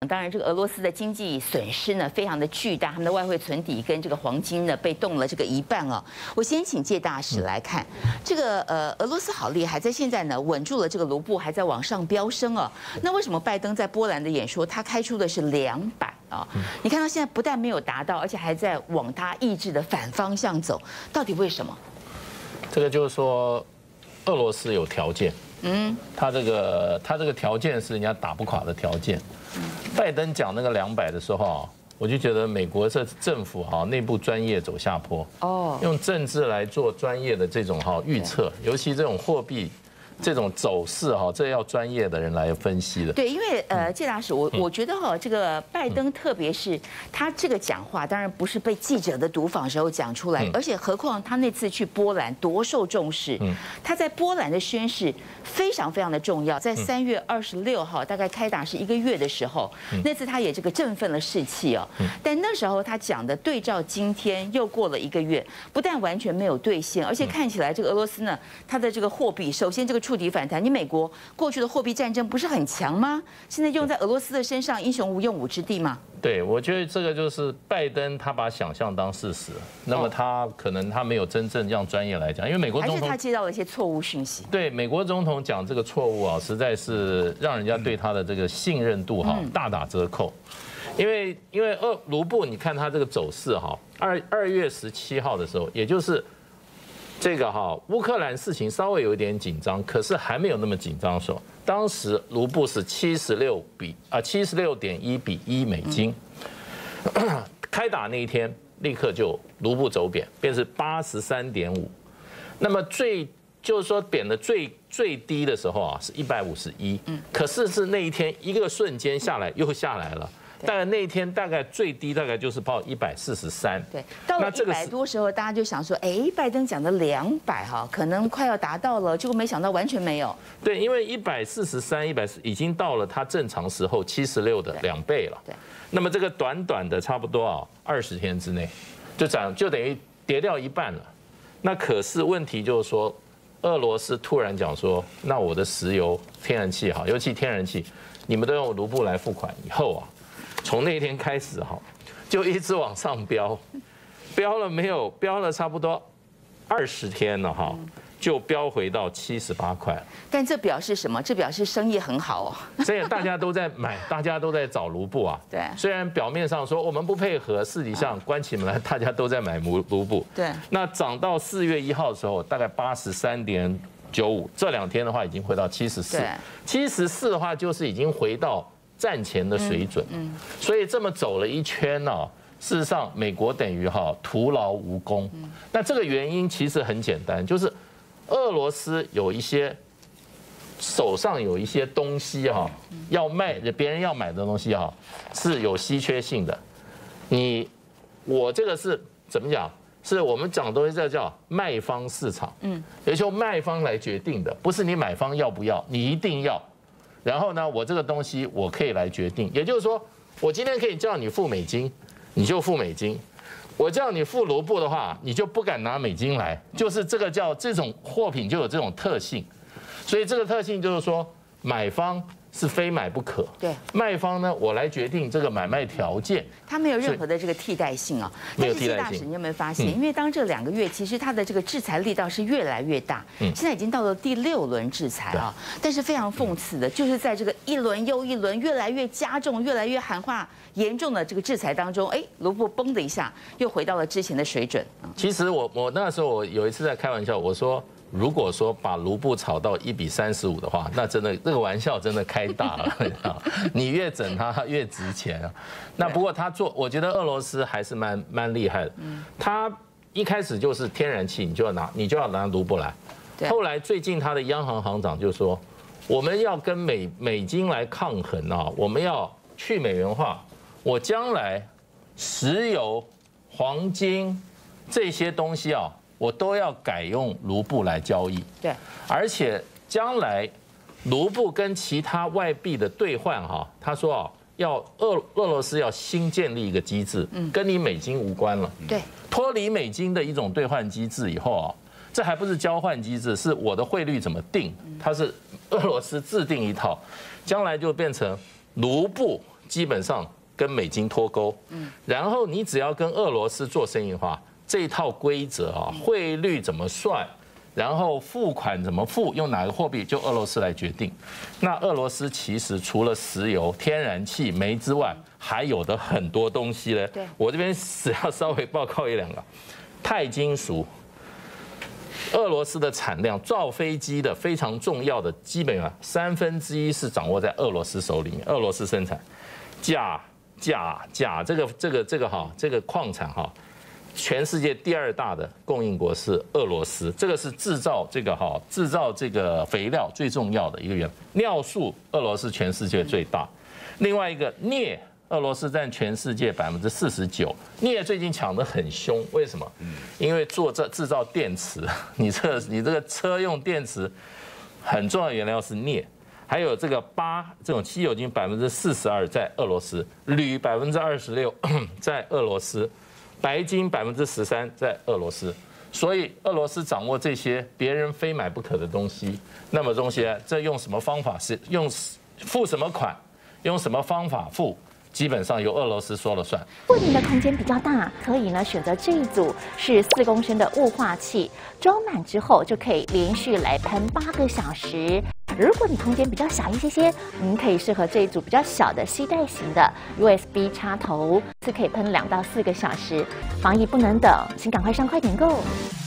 当然，这个俄罗斯的经济损失呢非常的巨大，他们的外汇存底跟这个黄金呢被动了这个一半哦。我先请介大使来看这个俄罗斯好厉害，在现在呢稳住了这个卢布，还在往上飙升哦。那为什么拜登在波兰的演说，他开出的是200啊？你看到现在不但没有达到，而且还在往他意志的反方向走，到底为什么？ 这个就是说，俄罗斯有条件。他这个条件是人家打不垮的条件。拜登讲那个200的时候啊，我就觉得美国这政府哈内部专业走下坡哦，用政治来做专业的这种哈预测，尤其这种货币这种走势哈，这要专业的人来分析的。 对，因为介大使，我觉得哈，这个拜登特别是他这个讲话，当然不是被记者的读访时候讲出来，而且何况他那次去波兰多受重视，他在波兰的宣誓非常非常的重要，在3月26号大概开打是1个月的时候，那次他也这个振奋了士气哦。但那时候他讲的对照今天又过了1个月，不但完全没有兑现，而且看起来这个俄罗斯呢，它的这个货币，首先这个触底反弹，你美国过去的货币战争不是很强吗？现在用在俄罗斯的身上，英雄无用武之地吗？ 对，我觉得这个就是拜登他把想象当事实，那么他可能他没有真正让专业来讲，因为美国总统还是他接到了一些错误讯息。 对，美国总统讲这个错误啊，实在是让人家对他的这个信任度哈大打折扣。因为卢布，你看他这个走势哈，2月17号的时候，也就是这个哈乌克兰事情稍微有一点紧张，可是还没有那么紧张的时候，当时卢布是76.1比1美金，开打那一天立刻就卢布走贬，变成83.5，那么就是说贬的最低的时候啊是151，可是是那一天一个瞬间下来又下来了。大概那一天大概最低大概就是报143，对， 到了100多时候，大家就想说，哎，拜登讲的200哈，可能快要达到了，结果没想到完全没有。 对，因为143、140已经到了它正常时候76的2倍了。对，那么这个短短的差不多啊20天之内，就等于跌掉一半了。那可是问题就是说，俄罗斯突然讲说，那我的石油、天然气哈，尤其天然气，你们都用卢布来付款以后啊。从那天开始哈，就一直往上飙，飙了没有？飙了差不多20天了哈，就飙回到78块。 但这表示什么？这表示生意很好哦。 所以大家都在买，大家都在找卢布啊。 对。虽然表面上说我们不配合，私底下关起门来，大家都在买卢布。 对。 那涨到4月1号的时候，大概83.95，这2天的话已经回到74。74的话就是已经回到战前的水准，所以这么走了一圈呢，事实上美国等于徒劳无功。那这个原因其实很简单，就是俄罗斯有一些手上有一些东西要卖，别人要买的东西是有稀缺性的。我这个是怎么讲？是我们讲的东西叫卖方市场，也就是卖方来决定的，不是你买方要不要，你一定要。然后呢，我这个东西我可以来决定，也就是说，我今天可以叫你付美金，你就付美金；我叫你付卢布的话，你就不敢拿美金来。就是这个叫这种货品就有这种特性，所以这个特性就是说，买方是非买不可，对，卖方呢，我来决定这个买卖条件， 它没有任何的这个替代性啊。 没有替代性。 但是谢大使，你有没有发现？因为当这2个月，其实它的这个制裁力道是越来越大，现在已经到了第6轮制裁啊。但是非常讽刺的，就是在这个一轮又一轮越来越加重、越来越喊话严重的这个制裁当中，哎，卢布嘣的一下又回到了之前的水准。 其实我那时候我有一次在开玩笑，我说，如果说把卢布炒到1比35的话，那真的这个玩笑真的开大了，你越整它越值钱啊。那不过我觉得俄罗斯还是蛮厉害的。他一开始就是天然气，你就要拿卢布来。后来最近他的央行行长就说，我们要跟美金来抗衡啊，我们要去美元化。我将来石油、黄金这些东西啊，我都要改用卢布来交易。对，而且将来卢布跟其他外币的兑换他说要俄罗斯要新建立一个机制，跟你美金无关了。对，脱离美金的一种兑换机制以后这还不是交换机制，是我的汇率怎么定，它是俄罗斯制定一套，将来就变成卢布基本上跟美金脱钩，然后你只要跟俄罗斯做生意的话，这一套规则啊，汇率怎么算，然后付款怎么付，用哪个货币，就俄罗斯来决定。那俄罗斯其实除了石油、天然气、煤之外，还有的很多东西呢。我这边只要稍微报告1、2个，钛金属。俄罗斯的产量，造飞机的非常重要的，基本上1/3是掌握在俄罗斯手里面，俄罗斯生产。钾这个矿产哈，全世界第2大的供应国是俄罗斯，这个是制造这个肥料最重要的一个源。尿素，俄罗斯全世界最大。另外一个镍。俄罗斯占全世界49%，镍最近抢得很凶，为什么？因为制造电池，你这个车用电池很重要的原料是镍，还有这个这种稀有金42%在俄罗斯，铝26%在俄罗斯，白金13%在俄罗斯，所以俄罗斯掌握这些别人非买不可的东西，那么东西呢，这用什么方法是用付什么款，用什么方法付？基本上由俄罗斯说了算。 如果您的空间比较大，可以呢选择这一组是4公升的雾化器，装满之后就可以连续来喷8个小时。如果你空间比较小一些，您可以适合这一组比较小的携带型的 USB 插头，是可以喷2到4个小时。防疫不能等，请赶快上快点购。